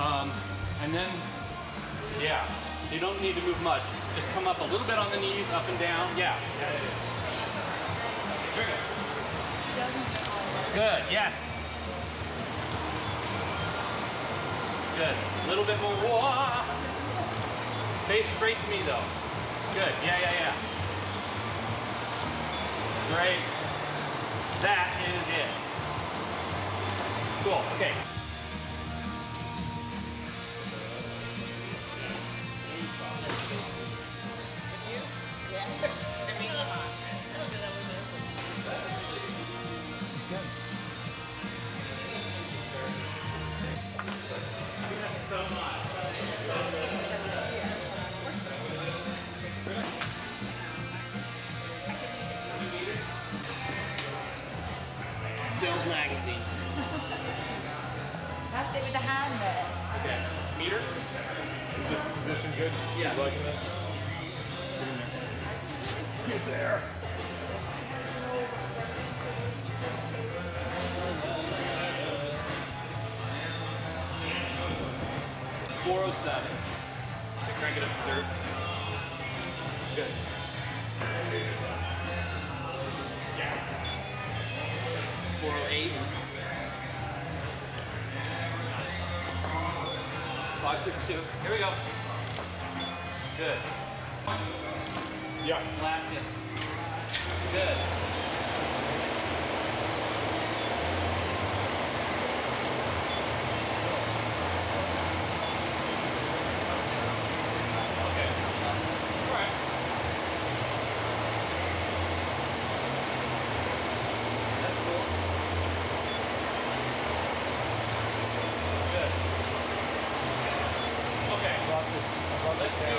And then, yeah, you don't need to move much. Just come up a little bit on the knees, up and down. Yeah. Trigger. Good, yes. Good. A little bit more. Whoa. Face straight to me though. Good. Yeah. Great. That is it. Cool. Okay. Sales magazines. That's it with the hand there. Okay. Meter? Is this position good? Yeah. You liking it? Get there. $407. Crank it up to third. Good. Yeah. 408. 562. Here we go. Good. Yeah. Lactus. Good. Okay. All right. That's cool. Good. Okay. Let's do,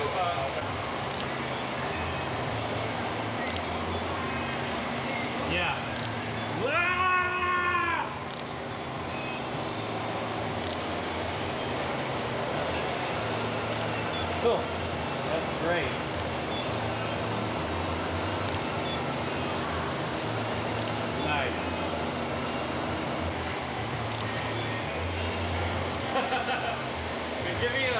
yeah. Ah! Cool. That's great. Nice. Give me a